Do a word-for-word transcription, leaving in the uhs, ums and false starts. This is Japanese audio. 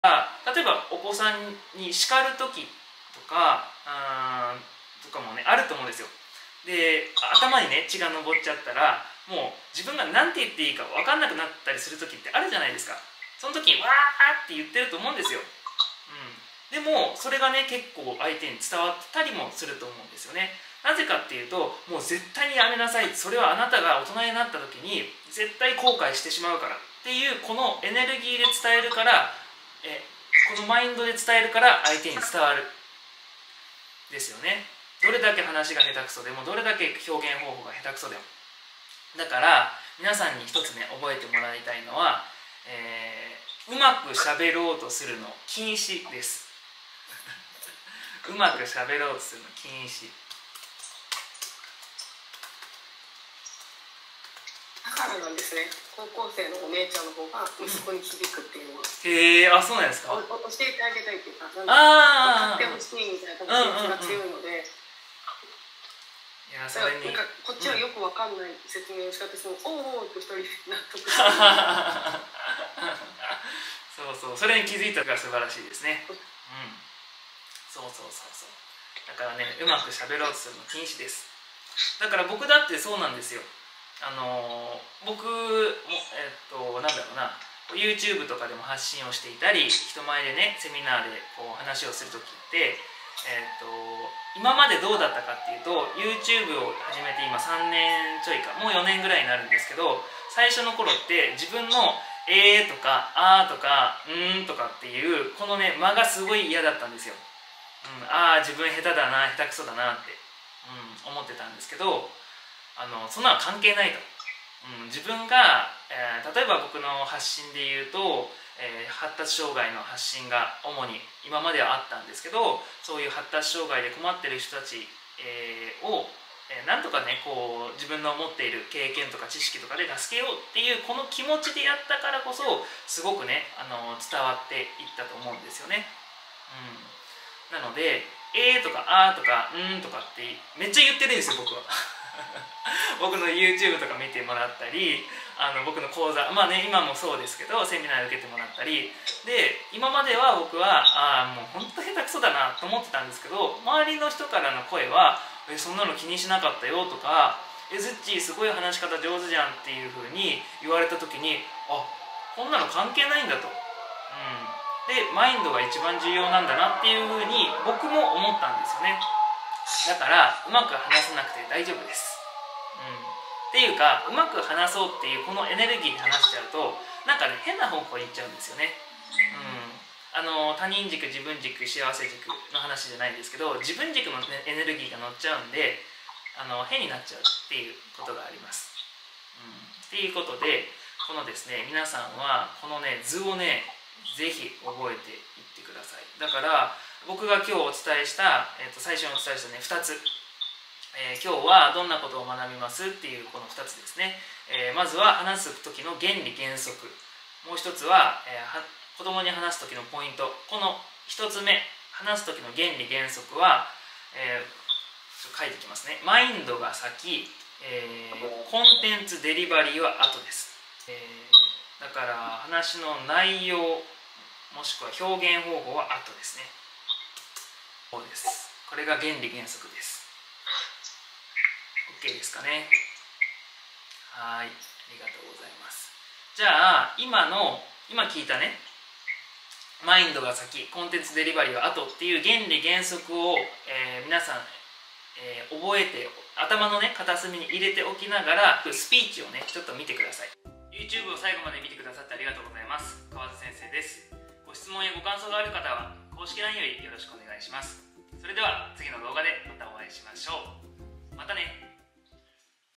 例えばお子さんに叱る時とかあとかもねあると思うんですよ。で頭にね血が上っちゃったらもう自分が何て言っていいか分かんなくなったりする時ってあるじゃないですか。その時にわーって言ってると思うんですよ。うん、でもそれがね結構相手に伝わったりもすると思うんですよね。なぜかっていうともう絶対にやめなさい、それはあなたが大人になった時に絶対後悔してしまうからっていうこのエネルギーで伝えるからえこのマインドで伝えるから相手に伝わるですよね。どれだけ話が下手くそでもどれだけ表現方法が下手くそでも。だから皆さんに一つね覚えてもらいたいのは、えー、うまくしゃべろうとするの禁止ですうまくしゃべろうとするの禁止だからなんですね。高校生のお姉ちゃんの方が息子に響くっていうのは、うん、 へえ、あ、そうなんですか。 おお教えてあげたいっていうか、なんああ、 買ってほしいみたいな気持ちが強いので、 いや、それになんかこっちはよくわかんない説明をしたとしても、うん、おおと一人納得してそうそう、それに気づいたから素晴らしいですね。うん、そうそうそうそう。だからね、うまくしゃべろうとするの禁止です。だから僕だってそうなんですよ。あのー、僕もえっとなんだろうな、YouTube とかでも発信をしていたり、人前でねセミナーでこう話をする時って、えっと今までどうだったかっていうと YouTube を始めて今さんねんちょいか、もうよねんぐらいになるんですけど、最初の頃って自分の「えー」とか「あー」とか「うん」とかっていうこのね間がすごい嫌だったんですよ。うん、ああ自分下手だな、下手くそだなって、うん、思ってたんですけど、あのそんなの関係ないと、うん、自分が、えー、例えば僕の発信で言うと、えー、発達障害の発信が主に今まではあったんですけど、そういう発達障害で困ってる人たち、えー、を、えー、なんとかねこう自分の持っている経験とか知識とかで助けようっていうこの気持ちでやったからこそすごくねあの伝わっていったと思うんですよね。うん、なので「えー」とか「あー」とか「うん」とかってめっちゃ言ってるんですよ僕は僕の YouTube とか見てもらったり、あの僕の講座、まあね今もそうですけどセミナー受けてもらったりで、今までは僕はああもうほんと下手くそだなと思ってたんですけど、周りの人からの声は「えそんなの気にしなかったよ」とか「えズッチーすごい話し方上手じゃん」っていう風に言われた時に、あこんなの関係ないんだと、うん、でマインドが一番重要なんだなっていう風に僕も思ったんですよね。だからうまく話さなくて大丈夫です。うん、っていうかうまく話そうっていうこのエネルギーで話しちゃうとなんかね変な方向に行っちゃうんですよね。うん、あの他人軸自分軸幸せ軸の話じゃないんですけど、自分軸の、ね、エネルギーが乗っちゃうんであの変になっちゃうっていうことがあります。うん、っていうことでこのですね皆さんはこのね図をねぜひ覚えていってください。だから僕が今日お伝えした、えー、と最初にお伝えしたねふたつ、えー、今日はどんなことを学びますっていうこのふたつですね。えー、まずは話す時の原理原則、もう一つは、えー、は子供に話す時のポイント。このひとつめ話す時の原理原則は、えー、ちょっと書いてきますね。マインドが先、えー、コンテンツデリバリーは後です。えー、だから話の内容もしくは表現方法は後ですね。そうです。これが原理原則です。 OK ですかね。はい、ありがとうございます。じゃあ今の今聞いたねマインドが先コンテンツデリバリーは後っていう原理原則を、えー、皆さん、えー、覚えて頭のね片隅に入れておきながらスピーチをねちょっと見てください。 YouTube を最後まで見てくださってありがとうございます。川津先生です。ご質問やご感想がある方は公式 ライン よりよろしくお願いします。それでは次の動画でまたお会いしましょう。またね。